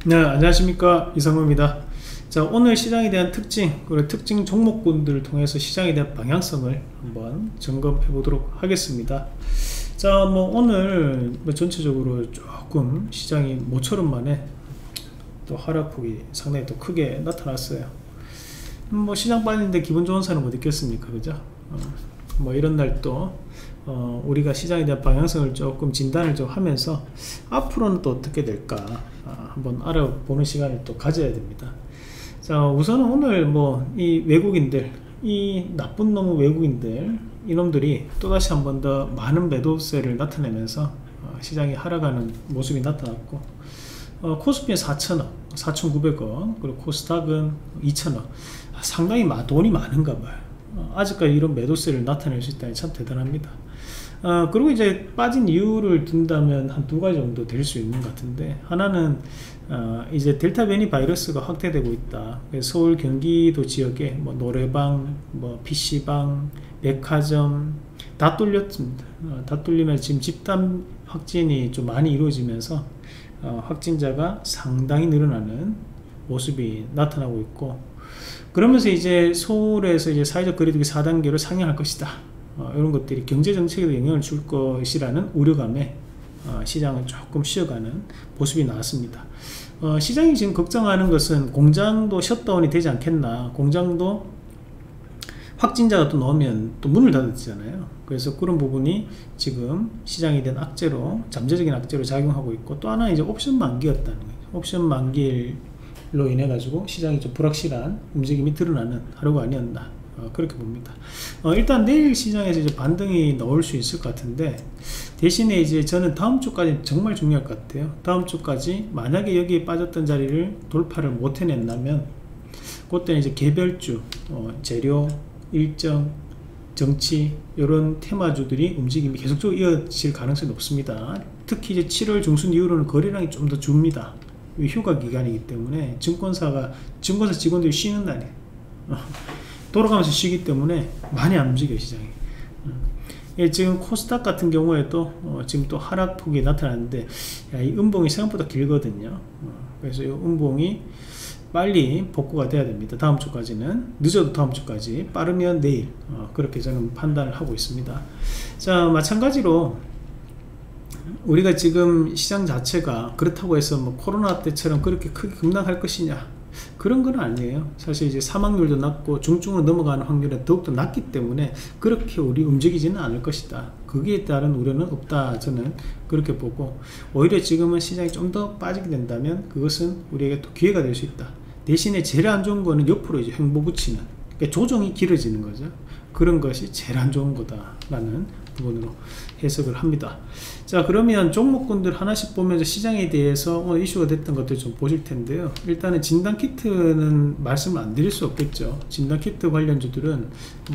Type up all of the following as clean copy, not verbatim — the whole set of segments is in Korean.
네, 안녕하십니까, 이상호입니다. 자, 오늘 시장에 대한 특징, 그리고 특징 종목군들을 통해서 시장에 대한 방향성을 한번 점검해 보도록 하겠습니다. 자, 오늘 전체적으로 조금 시장이 모처럼 만에 또 하락폭이 상당히 또 크게 나타났어요. 시장 빠지는데 기분 좋은 사람 못 있겠습니까, 그죠? 이런 날 또 우리가 시장에 대한 방향성을 조금 진단을 좀 하면서 앞으로는 또 어떻게 될까 한번 알아보는 시간을 또 가져야 됩니다. 자, 우선은 오늘 이 외국인들, 이 나쁜 놈의 외국인들, 이놈들이 또다시 한 번 더 많은 매도세를 나타내면서 시장이 하락하는 모습이 나타났고, 코스피는 4,000원, 4,900원, 그리고 코스닥은 2,000원. 상당히 돈이 많은가 봐요. 아직까지 이런 매도세를 나타낼 수 있다니 참 대단합니다. 그리고 이제 빠진 이유를 든다면 한 두 가지 정도 될 수 있는 것 같은데, 하나는 이제 델타 변이 바이러스가 확대되고 있다. 서울 경기도 지역에 노래방, PC방, 백화점 다 뚫렸습니다. 다 뚫리면 지금 집단 확진이 좀 많이 이루어지면서 확진자가 상당히 늘어나는 모습이 나타나고 있고, 그러면서 이제 서울에서 이제 사회적 거리두기 4단계로 상향할 것이다. 이런 것들이 경제정책에도 영향을 줄 것이라는 우려감에 시장은 조금 쉬어가는 모습이 나왔습니다. 시장이 지금 걱정하는 것은 공장도 셧다운이 되지 않겠나, 공장도 확진자가 또 나오면 또 문을 닫았잖아요. 그래서 그런 부분이 지금 시장에 대한 악재로, 잠재적인 악재로 작용하고 있고, 또 하나 이제 옵션 만기였다는 거예요. 옵션 만기로 인해 가지고 시장이 좀 불확실한 움직임이 드러나는 하루가 아니었나, 그렇게 봅니다. 일단 내일 시장에서 이제 반등이 나올 수 있을 것 같은데, 대신에 이제 저는 다음 주까지 정말 중요할 것 같아요. 다음 주까지 만약에 여기에 빠졌던 자리를 돌파를 못 해낸다면, 그때는 이제 개별주, 재료, 일정, 정치, 이런 테마주들이 움직임이 계속적으로 이어질 가능성이 높습니다. 특히 이제 7월 중순 이후로는 거래량이 좀 더 줍니다. 휴가 기간이기 때문에 증권사 직원들이 쉬는 날이에요. 돌아가면서 쉬기 때문에 많이 안 움직여요, 시장이. 지금 코스닥 같은 경우에도 지금 또 하락폭이 나타났는데, 이 음봉이 생각보다 길거든요. 그래서 이 음봉이 빨리 복구가 돼야 됩니다. 다음 주까지는, 늦어도 다음 주까지, 빠르면 내일, 그렇게 저는 판단을 하고 있습니다. 자, 마찬가지로 우리가 지금 시장 자체가 그렇다고 해서 코로나 때처럼 그렇게 크게 급락할 것이냐, 그런 건 아니에요. 사실 이제 사망률도 낮고 중증으로 넘어가는 확률은 더욱더 낮기 때문에 그렇게 우리 움직이지는 않을 것이다. 거기에 따른 우려는 없다, 저는 그렇게 보고, 오히려 지금은 시장이 좀 더 빠지게 된다면 그것은 우리에게 또 기회가 될 수 있다. 대신에 제일 안 좋은 거는 옆으로 이제 횡보 붙이는, 그러니까 조정이 길어지는 거죠. 그런 것이 제일 안 좋은 거다라는 부분으로 해석을 합니다. 자, 그러면 종목군들 하나씩 보면서 시장에 대해서 오늘 이슈가 됐던 것들 좀 보실 텐데요. 일단은 진단키트는 말씀을 안 드릴 수 없겠죠. 진단키트 관련주들은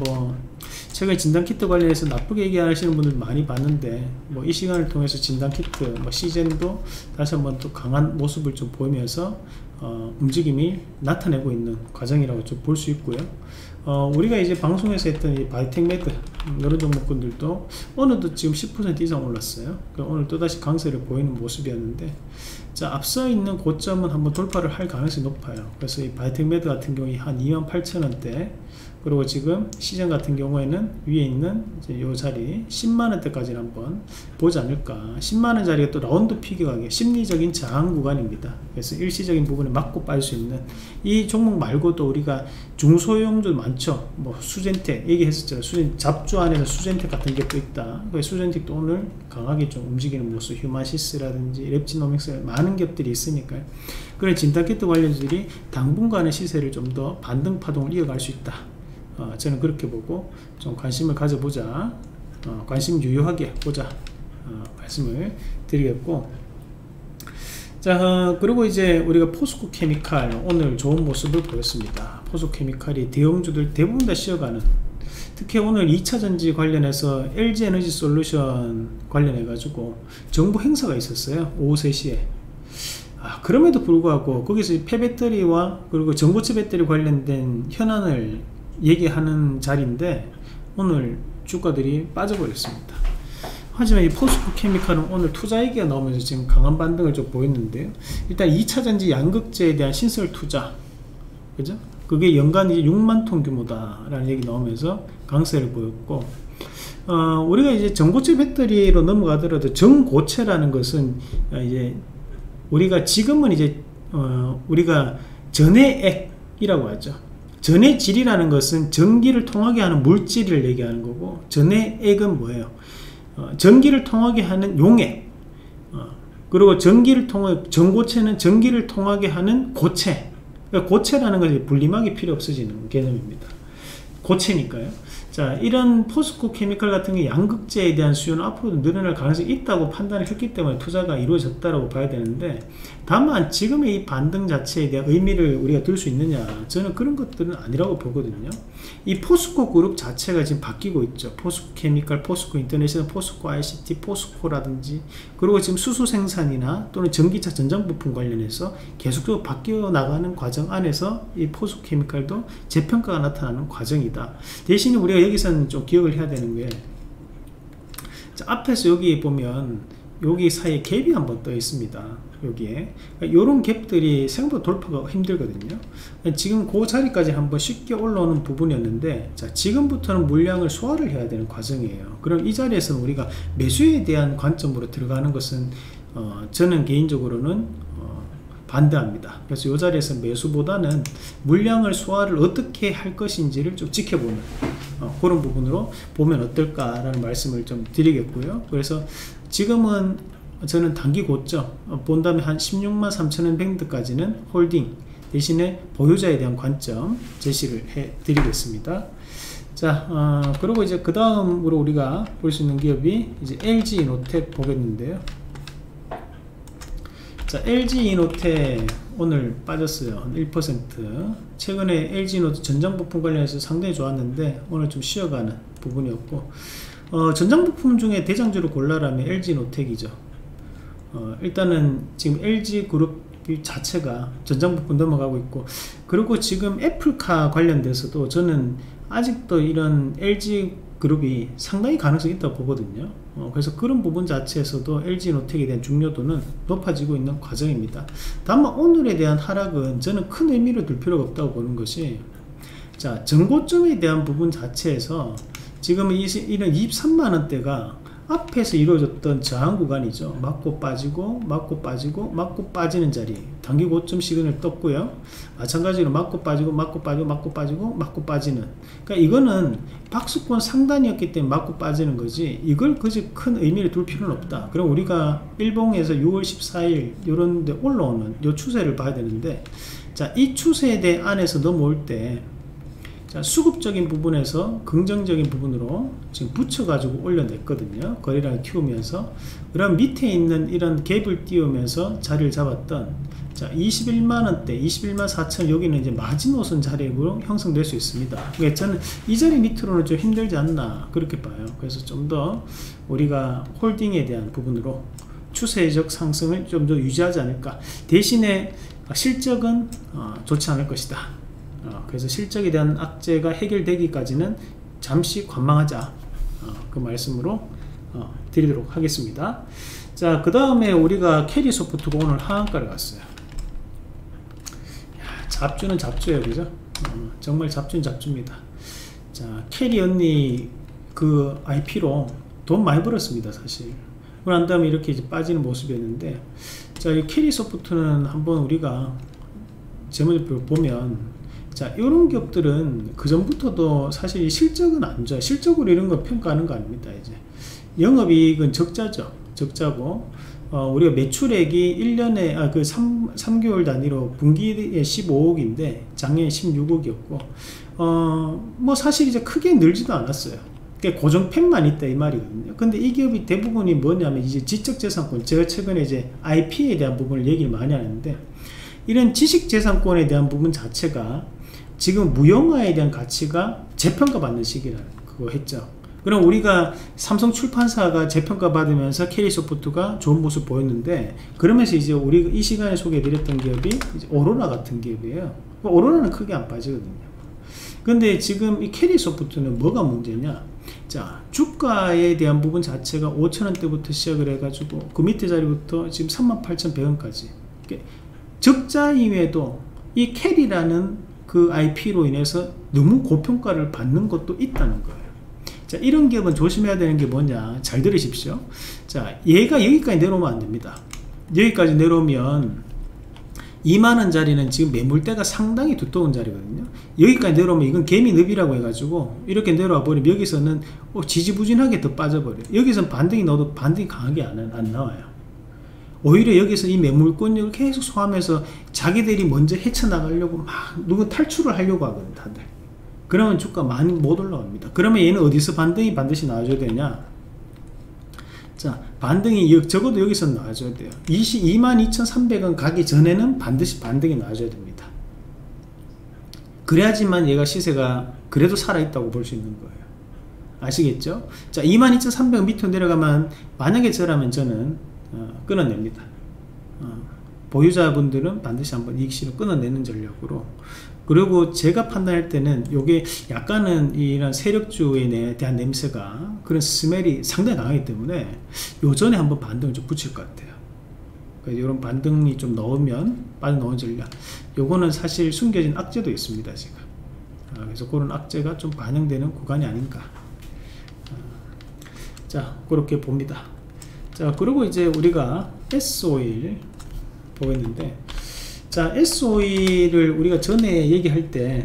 최근에 진단키트 관련해서 나쁘게 얘기하시는 분들 많이 봤는데, 이 시간을 통해서 진단키트, 시젠도 다시 한번 또 강한 모습을 좀 보이면서 움직임이 나타내고 있는 과정이라고 좀 볼 수 있고요. 우리가 이제 방송에서 했던 이 바이텍매드, 이런 종목군들도 어느덧 지금 10% 이상 올랐어요. 오늘 또다시 강세를 보이는 모습이었는데, 자, 앞서 있는 고점은 한번 돌파를 할 가능성이 높아요. 그래서 이 바이텍매드 같은 경우에 한 28,000원대, 그리고 지금 시장 같은 경우에는 위에 있는 이제 요 자리 10만원대까지 한번 보지 않을까. 10만원 자리가 또 라운드 피겨가게 심리적인 저항 구간입니다. 그래서 일시적인 부분에 맞고 빠질 수 있는 이 종목 말고도 우리가 중소형주 많죠. 수젠텍 얘기했었잖아요. 잡주 안에서 수젠텍 같은 게 또 있다. 수젠텍도 오늘 강하게 좀 움직이는 모습, 휴마시스라든지 랩지노믹스 많은 기업들이 있으니까요. 그래, 진단키트 관련주들이 당분간의 시세를 좀 더 반등 파동을 이어갈 수 있다. 저는 그렇게 보고 좀 관심을 가져보자, 관심 유효하게 보자, 말씀을 드리겠고, 자, 그리고 이제 우리가 포스코 케미칼 오늘 좋은 모습을 보였습니다. 포스코 케미칼이 대형주들 대부분 다 쉬어가는, 특히 오늘 2차전지 관련해서 LG에너지 솔루션 관련해 가지고 정부 행사가 있었어요, 오후 3시에. 그럼에도 불구하고 거기서 폐배터리와 그리고 전고체 배터리 관련된 현안을 얘기하는 자리인데, 오늘 주가들이 빠져버렸습니다. 하지만 이 포스코 케미칼은 오늘 투자 얘기가 나오면서 지금 강한 반등을 좀 보였는데요. 일단 2차전지 양극재에 대한 신설 투자, 그죠? 그게 연간 이제 6만 톤 규모다라는 얘기 나오면서 강세를 보였고, 우리가 이제 전고체 배터리로 넘어가더라도 전고체라는 것은 이제 우리가 지금은 이제 우리가 전해액이라고 하죠. 전해질이라는 것은 전기를 통하게 하는 물질을 얘기하는 거고, 전해액은 뭐예요? 전기를 통하게 하는 용액, 그리고 전고체는 전기를 통하게 하는 고체. 그러니까 고체라는 것이 분리막이 필요 없어지는 개념입니다. 고체니까요. 자, 이런 포스코 케미칼 같은 게 양극재에 대한 수요는 앞으로도 늘어날 가능성이 있다고 판단을 했기 때문에 투자가 이루어졌다고 봐야 되는데, 다만 지금의 이 반등 자체에 대한 의미를 우리가 들 수 있느냐, 저는 그런 것들은 아니라고 보거든요. 이 포스코 그룹 자체가 지금 바뀌고 있죠. 포스코 케미칼, 포스코 인터내셔널, 포스코 ICT, 포스코라든지, 그리고 지금 수소 생산이나 또는 전기차 전장 부품 관련해서 계속적으로 바뀌어 나가는 과정 안에서 이 포스코 케미칼도 재평가가 나타나는 과정이다. 대신에 우리가 여기서는 좀 기억을 해야 되는 게, 자, 앞에서 여기 보면 여기 사이에 갭이 한번 떠 있습니다. 여기에 이런 갭들이 생각보다 돌파가 힘들거든요. 지금 그 자리까지 한번 쉽게 올라오는 부분이었는데, 자, 지금부터는 물량을 소화를 해야 되는 과정이에요. 그럼 이 자리에서는 우리가 매수에 대한 관점으로 들어가는 것은 저는 개인적으로는 반대합니다. 그래서 이 자리에서 매수보다는 물량을 소화를 어떻게 할 것인지를 좀 지켜보는 그런 부분으로 보면 어떨까라는 말씀을 좀 드리겠고요. 그래서 지금은 저는 단기 고점 본 다음에 한 16만 3천원 밴드까지는 홀딩 대신에 보유자에 대한 관점 제시를 해 드리겠습니다. 자, 그리고 이제 그 다음으로 우리가 볼 수 있는 기업이 이제 LG 이노텍 보겠는데요. 자, LG 이노텍 오늘 빠졌어요. 한 1%. 최근에 LG 이노텍 전장 부품 관련해서 상당히 좋았는데 오늘 좀 쉬어가는 부분이었고, 전장 부품 중에 대장주를 골라라면 LG 이노텍이죠. 일단은 지금 LG 그룹 자체가 전장 부품 넘어가고 있고, 그리고 지금 애플카 관련돼서도 저는 아직도 이런 LG 그룹이 상당히 가능성이 있다고 보거든요. 그래서 그런 부분 자체에서도 LG노텍에 대한 중요도는 높아지고 있는 과정입니다. 다만 오늘에 대한 하락은 저는 큰 의미를 둘 필요가 없다고 보는 것이, 자, 전고점에 대한 부분 자체에서 지금 이런 23만원대가 앞에서 이루어졌던 저항 구간이죠. 맞고 빠지고 맞고 빠지고 맞고 빠지는 자리, 단기 고점 시그널 떴고요. 마찬가지로 맞고 빠지고 맞고 빠지고 맞고 빠지고 맞고 빠지는, 그러니까 이거는 박스권 상단이었기 때문에 맞고 빠지는 거지, 이걸 그지 큰 의미를 둘 필요는 없다. 그럼 우리가 일봉에서 6월 14일 요런 데 올라오는 요 추세를 봐야 되는데, 자, 이 추세대 안에서 넘어올 때, 자, 수급적인 부분에서 긍정적인 부분으로 지금 붙여가지고 올려냈거든요. 거래량을 키우면서. 그럼 밑에 있는 이런 갭을 띄우면서 자리를 잡았던, 자, 21만원대, 21만 4천, 여기는 이제 마지노선 자리로 형성될 수 있습니다. 그러니까 저는 이 자리 밑으로는 좀 힘들지 않나, 그렇게 봐요. 그래서 좀 더 우리가 홀딩에 대한 부분으로 추세적 상승을 좀 더 유지하지 않을까. 대신에 실적은 좋지 않을 것이다. 그래서 실적에 대한 악재가 해결되기까지는 잠시 관망하자, 그 말씀으로 드리도록 하겠습니다. 자, 그 다음에 우리가 캐리소프트가 오늘 하한가를 갔어요. 야, 잡주는 잡주예요, 그죠? 정말 잡주는 잡주입니다. 자, 캐리 언니 그 IP로 돈 많이 벌었습니다, 사실. 그런 다음에 이렇게 이제 빠지는 모습이었는데, 자, 이 캐리소프트는 한번 우리가 재무제표를 보면, 자, 이런 기업들은 그 전부터도 사실 실적은 안 좋아요. 실적으로 이런 거 평가하는 거 아닙니다. 이제 영업이익은 적자죠. 적자고, 우리가 매출액이 1년에 그 3개월 단위로 분기에 15억인데 작년에 16억이었고, 뭐 사실 이제 크게 늘지도 않았어요. 고정팬만 있다 이 말이거든요. 근데 이 기업이 대부분이 뭐냐면 이제 지적재산권, 제가 최근에 이제 IP에 대한 부분을 얘기를 많이 하는데, 이런 지식재산권에 대한 부분 자체가 지금 무형화에 대한 가치가 재평가 받는 시기라는 그거 했죠. 그럼 우리가 삼성 출판사가 재평가 받으면서 캐리소프트가 좋은 모습 보였는데, 그러면서 이제 우리가 이 시간에 소개해드렸던 기업이 이제 오로라 같은 기업이에요. 오로라는 크게 안 빠지거든요. 근데 지금 이 캐리소프트는 뭐가 문제냐? 자, 주가에 대한 부분 자체가 5,000원대부터 시작을 해가지고 그 밑에 자리부터 지금 38,100원까지 적자임에도 이 캐리라는 그 IP로 인해서 너무 고평가를 받는 것도 있다는 거예요. 자, 이런 기업은 조심해야 되는 게 뭐냐, 잘 들으십시오. 자, 얘가 여기까지 내려오면 안 됩니다. 여기까지 내려오면 2만원짜리는 지금 매물대가 상당히 두꺼운 자리거든요. 여기까지 내려오면 이건 개미늪이라고 해가지고 이렇게 내려와 버리면 여기서는 지지부진하게 더 빠져버려요. 여기서는 반등이 넣어도 반등이 강하게 안 나와요. 오히려 여기서 이 매물권을 계속 소화하면서 자기들이 먼저 헤쳐나가려고 막 누구 탈출을 하려고 하거든 다들. 그러면 주가 많이 못 올라갑니다. 그러면 얘는 어디서 반등이 반드시 나와줘야 되냐, 자, 반등이 적어도 여기서 나와줘야 돼요. 22,300원 가기 전에는 반드시 반등이 나와줘야 됩니다. 그래야지만 얘가 시세가 그래도 살아있다고 볼 수 있는 거예요. 아시겠죠? 자, 22,300원 밑으로 내려가면 만약에 저라면 저는 끊어냅니다. 보유자분들은 반드시 한번 이익실을 끊어내는 전략으로. 그리고 제가 판단할 때는 요게 약간은 이런 세력주에 대한 냄새가, 그런 스멜이 상당히 강하기 때문에 요전에 한번 반등을 좀 붙일 것 같아요. 그러니까 이런 반등이 좀 넣으면 빠져나오는 전략, 요거는 사실 숨겨진 악재도 있습니다 지금. 그래서 그런 악재가 좀 반영되는 구간이 아닌가. 자, 그렇게 봅니다. 자, 그리고 이제 우리가 S-오일 보겠는데, 자, S-오일을 우리가 전에 얘기할 때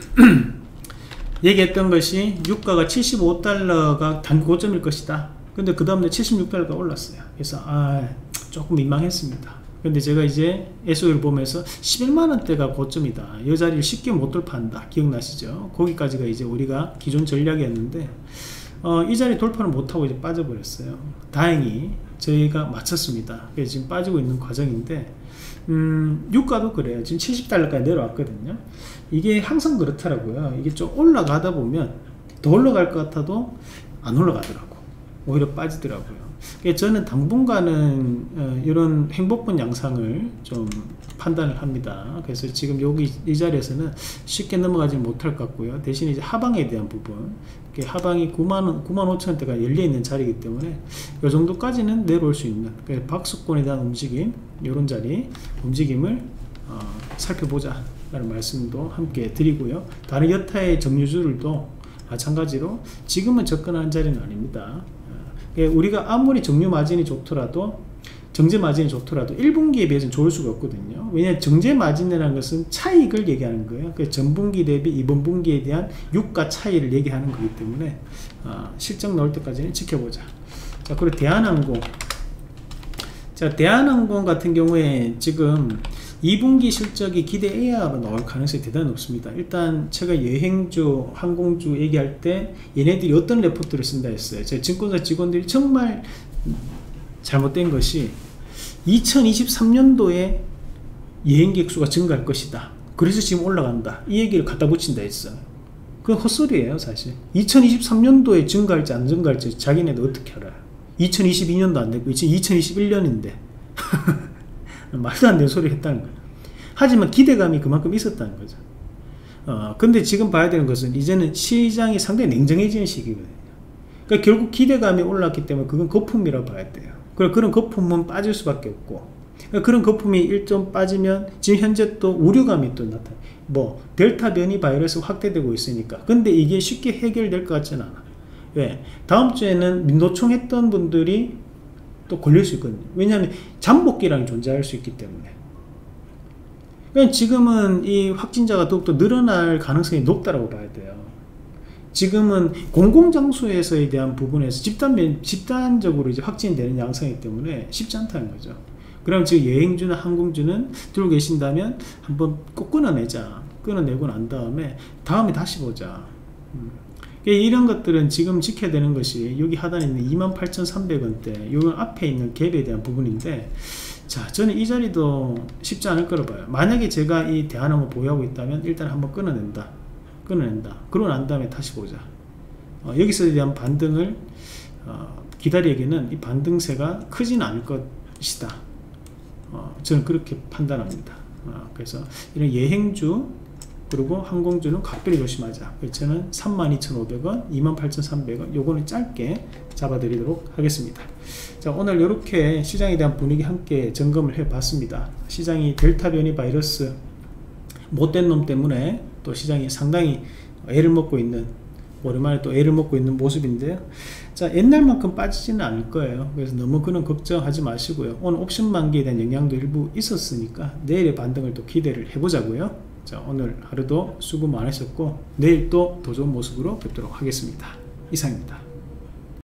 얘기했던 것이 유가가 75달러가 단기 고점일 것이다. 근데 그 다음날 76달러가 올랐어요. 그래서 조금 민망했습니다. 근데 제가 이제 S-오일 보면서 11만원대가 고점이다, 이 자리를 쉽게 못 돌파한다, 기억나시죠? 거기까지가 이제 우리가 기존 전략이었는데 이 자리 돌파를 못하고 이제 빠져버렸어요. 다행히 저희가 맞췄습니다. 그래서 지금 빠지고 있는 과정인데, 유가도 그래요. 지금 70달러까지 내려왔거든요. 이게 항상 그렇더라고요. 이게 좀 올라가다 보면 더 올라갈 것 같아도 안 올라가더라고. 오히려 빠지더라고요. 그래서 저는 당분간은 이런 행복분 양상을 좀 판단을 합니다. 그래서 지금 여기 이 자리에서는 쉽게 넘어가지 못할 것 같고요. 대신 이제 하방에 대한 부분, 하방이 95,000원대가 열려있는 자리이기 때문에 이 정도까지는 내려올 수 있는, 박스권에 대한 움직임, 이런 자리 움직임을 살펴보자 라는 말씀도 함께 드리고요. 다른 여타의 정유주들도 마찬가지로 지금은 접근하는 자리는 아닙니다. 우리가 아무리 정유 마진이 좋더라도, 정제 마진이 좋더라도 1분기에 비해서는 좋을 수가 없거든요. 왜냐하면 정제 마진이라는 것은 차익을 얘기하는 거예요. 전분기 대비 이번 분기에 대한 유가 차이를 얘기하는 거기 때문에 실적 나올 때까지는 지켜보자. 자, 그리고 대한항공. 자, 대한항공 같은 경우에 지금 2분기 실적이 기대 이하로 나올 가능성이 대단히 높습니다. 일단 제가 여행주, 항공주 얘기할 때 얘네들이 어떤 레포트를 쓴다 했어요. 제 증권사 직원들이 정말 잘못된 것이 2023년도에 여행객 수가 증가할 것이다, 그래서 지금 올라간다, 이 얘기를 갖다 붙인다 했어요. 그건 헛소리예요. 사실 2023년도에 증가할지 안 증가할지 자기네도 어떻게 알아요. 2022년도 안 됐고 2021년인데 말도 안 되는 소리 했다는 거예요. 하지만 기대감이 그만큼 있었다는 거죠. 근데 지금 봐야 되는 것은 이제는 시장이 상당히 냉정해지는 시기거든요. 그러니까 결국 기대감이 올랐기 때문에 그건 거품이라고 봐야 돼요. 그런 거품은 빠질 수밖에 없고, 그런 거품이 일점 빠지면 지금 현재 또 우려감이 또 나타나요. 델타 변이 바이러스 확대되고 있으니까. 근데 이게 쉽게 해결될 것 같지는 않아. 왜? 다음 주에는 민노총 분들이 또 걸릴 수 있거든요. 왜냐하면 잠복기량이 존재할 수 있기 때문에. 그러니까 지금은 이 확진자가 더욱더 늘어날 가능성이 높다고 봐야 돼요. 지금은 공공장소에서에 대한 부분에서 집단적으로 이제 확진되는 양상이기 때문에 쉽지 않다는 거죠. 그럼 지금 여행주나 항공주는 들고 계신다면 한번 꼭 끊어내자. 끊어내고 난 다음에 다시 보자. 이런 것들은 지금 지켜야 되는 것이 여기 하단에 있는 28,300원대, 요 앞에 있는 갭에 대한 부분인데, 자, 저는 이 자리도 쉽지 않을 거라 봐요. 만약에 제가 이 대한항공을 보유하고 있다면 일단 한번 끊어낸다. 그러고 난 다음에 다시 보자. 여기서에 대한 반등을 기다리기에는 이 반등세가 크지는 않을 것이다. 저는 그렇게 판단합니다. 그래서 이런 여행주, 그리고 항공주는 각별히 조심하자. 저는 32,500원, 28,300원 요거는 짧게 잡아드리도록 하겠습니다. 자, 오늘 이렇게 시장에 대한 분위기 함께 점검을 해 봤습니다. 시장이 델타 변이 바이러스 못된 놈 때문에 또 시장이 상당히 애를 먹고 있는, 오랜만에 또 애를 먹고 있는 모습인데요. 자, 옛날만큼 빠지지는 않을 거예요. 그래서 너무 그런 걱정하지 마시고요. 오늘 옵션 만기에 대한 영향도 일부 있었으니까 내일의 반등을 또 기대를 해보자고요. 자, 오늘 하루도 수고 많으셨고 내일 또 더 좋은 모습으로 뵙도록 하겠습니다. 이상입니다.